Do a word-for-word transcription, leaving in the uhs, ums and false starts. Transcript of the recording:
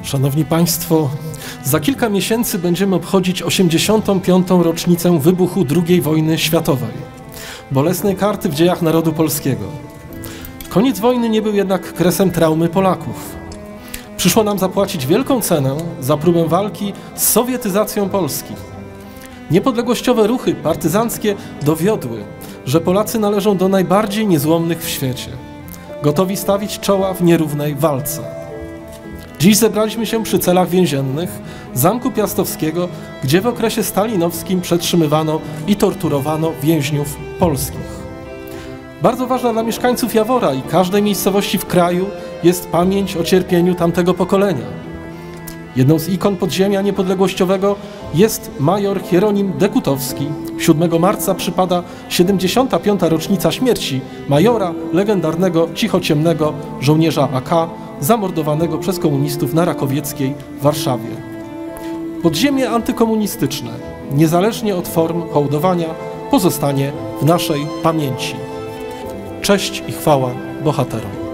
Szanowni Państwo, za kilka miesięcy będziemy obchodzić osiemdziesiątą piątą rocznicę wybuchu drugiej wojny światowej, bolesnej karty w dziejach narodu polskiego. Koniec wojny nie był jednak kresem traumy Polaków. Przyszło nam zapłacić wielką cenę za próbę walki z sowietyzacją Polski. Niepodległościowe ruchy partyzanckie dowiodły, że Polacy należą do najbardziej niezłomnych w świecie, gotowi stawić czoła w nierównej walce. Dziś zebraliśmy się przy celach więziennych Zamku Piastowskiego, gdzie w okresie stalinowskim przetrzymywano i torturowano więźniów polskich. Bardzo ważna dla mieszkańców Jawora i każdej miejscowości w kraju jest pamięć o cierpieniu tamtego pokolenia. Jedną z ikon podziemia niepodległościowego jest major Hieronim Dekutowski. siódmego marca przypada siedemdziesiąta piąta rocznica śmierci majora, legendarnego cichociemnego żołnierza A K, zamordowanego przez komunistów na Rakowieckiej w Warszawie. Podziemie antykomunistyczne, niezależnie od form hołdowania, pozostanie w naszej pamięci. Cześć i chwała bohaterom.